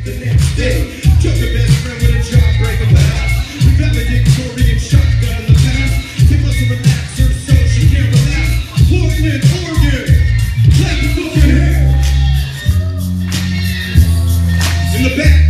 The next day, took a best friend with a jawbreaker pass. We valedictorian shotgun in the past. He must have relaxed her so she can't relax. Portland, Oregon, clap the fucking hair. In the back.